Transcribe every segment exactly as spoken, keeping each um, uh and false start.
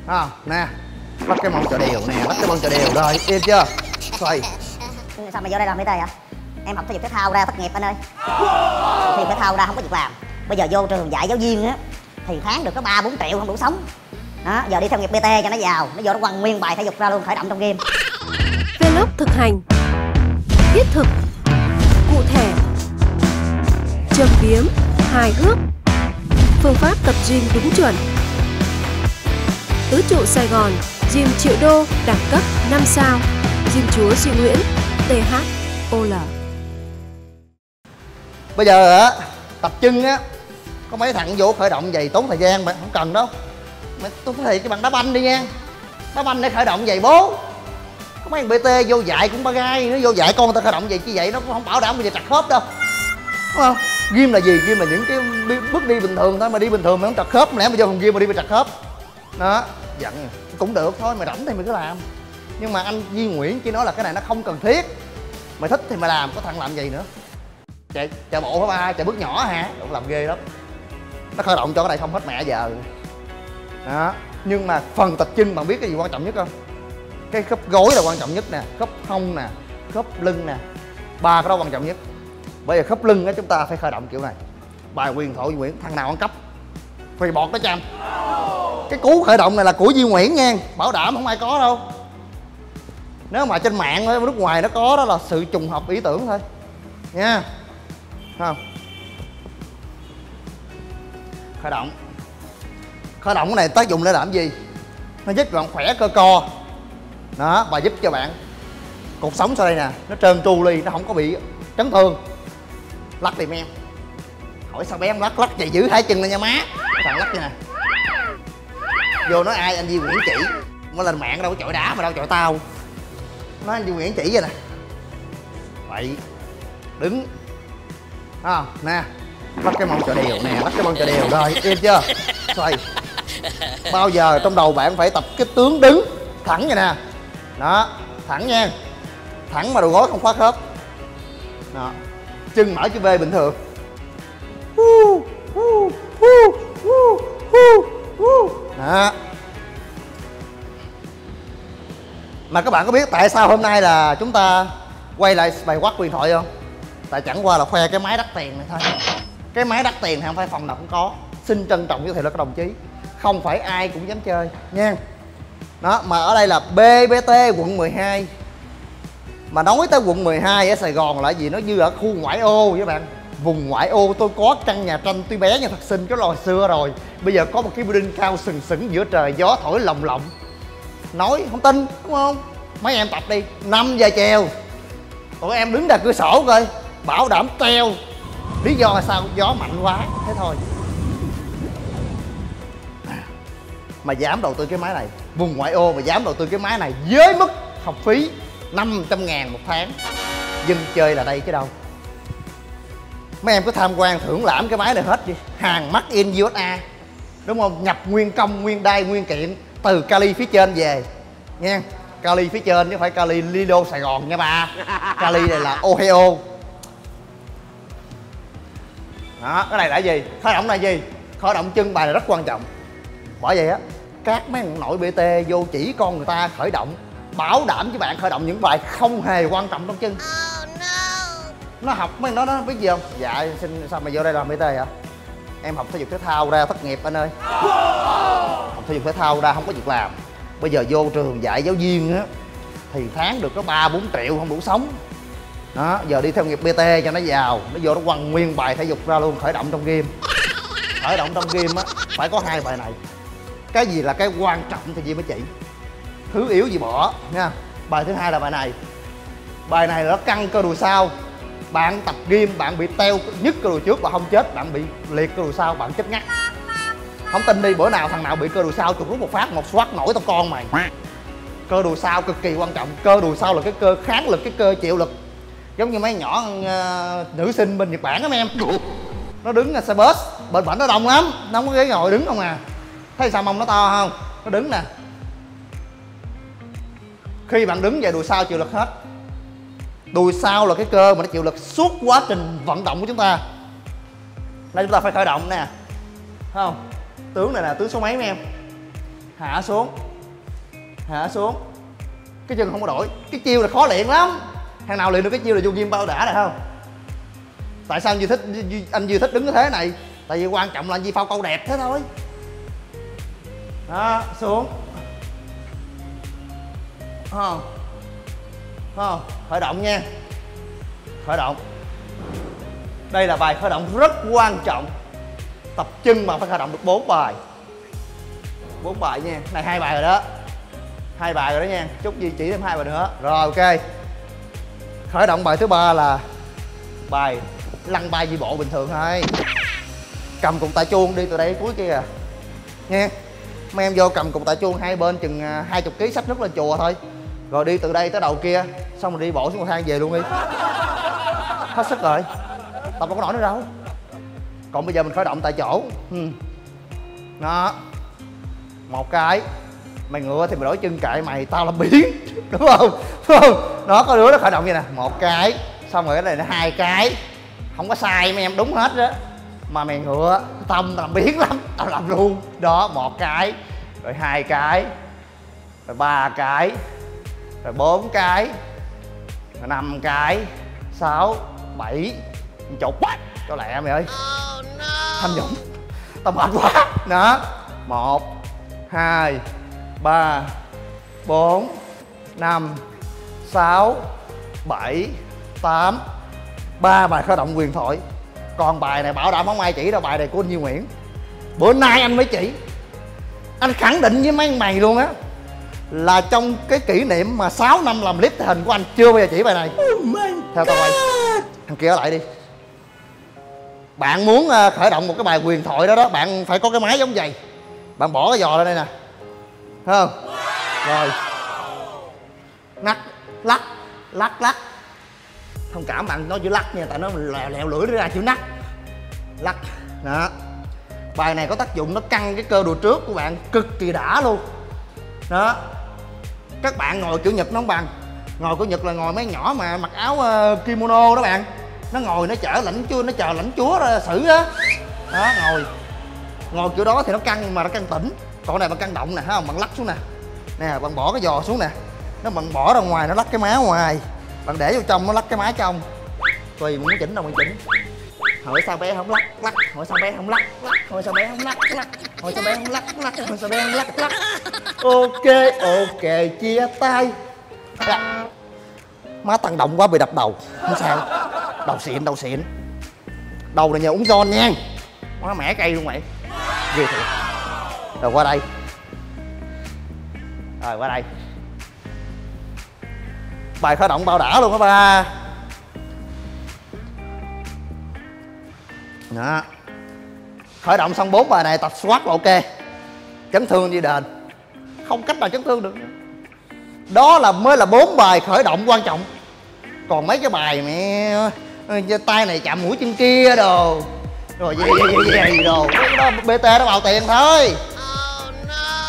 À, nè, bắt cái mông cho đều nè, bắt cái mông cho đều rồi, yên chưa? Xoay. Sao mày vô đây làm mấy tay vậy? Em học thể dục thể thao ra thất nghiệp anh ơi. Thể dục thể thao ra không có việc làm. Bây giờ vô trường dạy giáo viên á thì tháng được có ba bốn triệu không đủ sống. Đó, giờ đi theo nghiệp pê tê cho nó giàu, nó vô nó quăng nguyên bài thể dục ra luôn, khởi động trong game. Vlog thực hành, thiết thực, cụ thể, châm biếm, hài hước, phương pháp tập gym đúng chuẩn. Tứ trụ Sài Gòn, gym triệu đô, đẳng cấp năm sao, gym chúa Duy Nguyễn, tê hát o lờ. Bây giờ á, tập chân á, có mấy thằng vô khởi động giày tốn thời gian, bạn không cần đâu. Mày tôi nói thiệt cái bằng đá banh đi nha. Đá banh để khởi động giày bố. Có mấy thằng bê tê vô dạy cũng ba gai, nó vô dạy con người ta khởi động giày chứ vậy nó cũng không bảo đảm bây giờ trật khớp đâu. Đúng không? Gym là gì? Gym là những cái bước đi bình thường thôi, mà đi bình thường mày không trật khớp, lẽ mà vô phòng gym mà đi bị trật khớp. Đó, giận cũng được thôi, mày rảnh thì mày cứ làm. Nhưng mà anh Duy Nguyễn chỉ nói là cái này nó không cần thiết. Mày thích thì mày làm, có thằng làm gì nữa. Chạy chạy bộ hả ba, chạy bước nhỏ hả? Cũng làm ghê lắm. Nó khởi động cho cái này không hết mẹ giờ. Đó, nhưng mà phần tập chân bạn biết cái gì quan trọng nhất không? Cái khớp gối là quan trọng nhất nè, khớp hông nè, khớp lưng nè. Ba cái đó quan trọng nhất. Bây giờ khớp lưng á chúng ta phải khởi động kiểu này. Bài quyền thoại Duy Nguyễn, thằng nào ăn cắp phì bọt đó chăm. Cái cú khởi động này là của Duy Nguyễn nha, bảo đảm không ai có đâu. Nếu mà trên mạng ở nước ngoài nó có đó là sự trùng hợp ý tưởng thôi nha. Không? Khởi động. Khởi động cái này tác dụng để làm gì? Nó giúp bạn khỏe cơ co. Đó, và giúp cho bạn cột sống sau đây nè, nó trơn tru ly, nó không có bị chấn thương. Lắc đi em. Hỏi sao bé em lắc, lắc vậy giữ hai chân lên nha má. Thằng lắc vậy nè. Vô nói ai anh Duy Nguyễn chỉ. Nó lên mạng đâu có chọi đá mà đâu chọi tao. Nói anh Duy Nguyễn chỉ vậy nè. Vậy. Đứng. À, nè. Bắt cái mông cho đều nè, bắt cái mông cho đều rồi, yên chưa? Xoay. Bao giờ trong đầu bạn phải tập cái tướng đứng thẳng vậy nè. Đó, thẳng nha. Thẳng mà đầu gối không khóa khớp. Đó. Chân mở chữ V bình thường. Đó. Mà các bạn có biết tại sao hôm nay là chúng ta quay lại bài quát huyền thoại không? Tại chẳng qua là khoe cái máy đắt tiền này thôi. Cái máy đắt tiền thì không phải phòng nào cũng có. Xin trân trọng giới thiệu là các đồng chí, không phải ai cũng dám chơi nha. Đó, mà ở đây là bê bê tê quận mười hai. Mà nói tới quận mười hai ở Sài Gòn là gì? Nó như ở khu ngoại ô với bạn. Vùng ngoại ô tôi có căn nhà tranh tuy bé nhưng thật xinh cái lò xưa rồi. Bây giờ có một cái building cao sừng sững giữa trời, gió thổi lồng lộng. Nói không tin đúng không? Mấy em tập đi, năm giờ chiều tụi em đứng ra cửa sổ coi, bảo đảm treo. Lý do là sao? Gió mạnh quá, thế thôi. Mà dám đầu tư cái máy này, vùng ngoại ô mà dám đầu tư cái máy này với mức học phí năm trăm ngàn một tháng, dân chơi là đây chứ đâu. Mấy em cứ tham quan thưởng lãm cái máy này hết đi. Hàng made in u ét a, đúng không? Nhập nguyên công, nguyên đai, nguyên kiện từ Cali phía trên về nha. Cali phía trên chứ không phải Cali Lido Sài Gòn nha ba. Cali này là Ohio. Đó, cái này là gì? Khởi động là gì? Khởi động chân bài này rất quan trọng. Bởi vậy á, các mấy thằng nội bê tê vô chỉ con người ta khởi động, bảo đảm với bạn khởi động những bài không hề quan trọng trong chân. Oh, no. Nó học mấy thằng đó nó biết gì không? Dạ xin sao mà vô đây làm bê tê hả? Em học thể dục thể thao ra thất nghiệp anh ơi. Học thể dục thể thao ra không có việc làm. Bây giờ vô trường dạy giáo viên á thì tháng được có ba bốn triệu không đủ sống. Đó, giờ đi theo nghiệp pê tê cho nó giàu, nó vô nó quăng nguyên bài thể dục ra luôn, khởi động trong game. Khởi động trong game á phải có hai bài này. Cái gì là cái quan trọng thì Duy mới chỉ, thứ yếu gì bỏ nha. Bài thứ hai là bài này. Bài này là nó căng cơ đùi sau. Bạn tập game bạn bị teo nhức cơ đùi trước, bạn không chết, bạn bị liệt cơ đùi sau, bạn chết ngắt. Không tin đi, bữa nào thằng nào bị cơ đùi sau chụp rút một phát một xoát nổi tao con mày. Cơ đùi sau cực kỳ quan trọng. Cơ đùi sau là cái cơ kháng lực, cái cơ chịu lực. Giống như mấy nhỏ uh, nữ sinh bên Nhật Bản đó mấy em. Nó đứng xe bus, bệnh bệnh nó đông lắm, nó không có ghế ngồi, đứng không à. Thấy sao mông nó to không? Nó đứng nè. Khi bạn đứng về đùi sau chịu lực hết. Đùi sau là cái cơ mà nó chịu lực suốt quá trình vận động của chúng ta. Đây chúng ta phải khởi động nè. Thấy không? Tướng này là tướng số mấy mấy em? hạ xuống, hạ xuống. Cái chân không có đổi. Cái chiêu là khó luyện lắm. Thằng nào luyện được cái chiêu là vô gym bao đã này không? Tại sao anh Duy thích anh Duy thích đứng cái thế này? Tại vì quan trọng là anh Duy phao câu đẹp thế thôi. Đó, xuống. Không, không, khởi động nha. Khởi động. Đây là bài khởi động rất quan trọng. Tập chân mà phải khởi động được bốn bài. bốn bài nha. Này hai bài rồi đó. Hai bài rồi đó nha. Chút Duy chỉ thêm hai bài nữa. Rồi ok. Khởi động bài thứ ba là bài lăn bay đi bộ bình thường thôi. Cầm cục tạ chuông đi từ đây cuối kia à. Nha. Mấy em vô cầm cục tạ chuông hai bên chừng hai mươi ký xách nước lên chùa thôi. Rồi đi từ đây tới đầu kia. Xong rồi đi bộ xuống cầu thang về luôn đi. Hết sức rồi. Tập đâu có nổi nữa đâu. Còn bây giờ mình khởi động tại chỗ. ừ. Đó. Một cái. Mày ngựa thì mày đổi chân kệ mày, tao làm biến. Đúng không? Đúng không? Đó, có đứa nó khởi động như nè. Một cái. Xong rồi cái này là hai cái. Không có sai mấy em, đúng hết đó. Mà mày ngựa, tâm tao làm biến lắm. Tao làm luôn. Đó, một cái. Rồi hai cái. Rồi ba cái. Rồi bốn cái. Rồi năm cái. Sáu. Bảy. Chột quá. Cho lẹ mày ơi. Oh, no. Tham Dũng. Tao mệt quá. Đó. Một. Hai. Ba. Bốn. Năm. Sáu. Bảy. Tám. Ba bài khởi động huyền thoại. Còn bài này bảo đảm không ai chỉ đâu. Bài này của anh Duy Nguyễn. Bữa nay anh mới chỉ. Anh khẳng định với mấy mày luôn á, là trong cái kỷ niệm mà sáu năm làm clip hình của anh chưa bao giờ chỉ bài này. Oh my Theo tao quay. Thằng kia ở lại đi. Bạn muốn khởi động một cái bài huyền thoại đó đó, bạn phải có cái máy giống vậy. Bạn bỏ cái giò lên đây nè. Thấy không? Rồi. Nắc, lắc, lắc, lắc. Thông cảm bạn nói chữ lắc nha, tại nó lèo, lèo lưỡi ra chữ nắc. Lắc. Đó. Bài này có tác dụng nó căng cái cơ đùi trước của bạn cực kỳ đã luôn. Đó. Các bạn ngồi kiểu Nhật nó không bằng. Ngồi kiểu Nhật là ngồi mấy nhỏ mà mặc áo uh, kimono đó bạn. Nó ngồi nó chở lãnh chúa, nó chờ lãnh chúa ra xử á. Đó. Đó, ngồi. Ngồi kiểu đó thì nó căng mà nó căng tĩnh. Còn này bạn căng động nè, thấy không? Bạn lắc xuống nè. Nè, bạn bỏ cái giò xuống nè. Nó bạn bỏ ra ngoài nó lắc cái má ngoài. Bạn để vô trong nó lắc cái má trong. Tùy muốn chỉnh đâu mình chỉnh. Hỏi sao bé không lắc lắc, hỏi sao bé không lắc lắc, hỏi sao bé không lắc lắc, hỏi sao bé không lắc lắc, hỏi sao bé không lắc lắc. Ok ok chia tay. À, má tăng động quá bị đập đầu. Không sao. Đầu xịn đầu xịn. Đầu này nhờ uống giòn nha. Má mẻ cây luôn mày. Ghê thiệt. Rồi qua đây. Rồi qua đây. Bài khởi động bao đã luôn đó ba. Đó. Khởi động xong bốn bài này tập squat là ok. Chấn thương gì đền. Không cách nào chấn thương được. Đó là mới là bốn bài khởi động quan trọng. Còn mấy cái bài mẹ tay này chạm mũi chân kia đồ. Rồi gì gì gì gì đồ. Cái đó bê tê nó vào tiền thôi. Oh, no.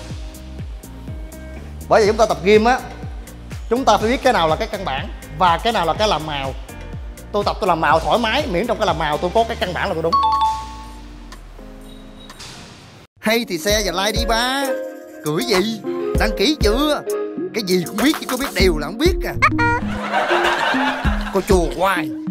Bởi vì chúng ta tập gym á, chúng ta phải biết cái nào là cái căn bản và cái nào là cái làm màu. Tôi tập tôi làm màu thoải mái, miễn trong cái làm màu tôi có cái căn bản là tôi đúng. Hay thì share và like đi ba. Cười gì? Đăng ký chưa? Cái gì cũng biết chứ có biết điều là không biết à. Cô chùa hoài.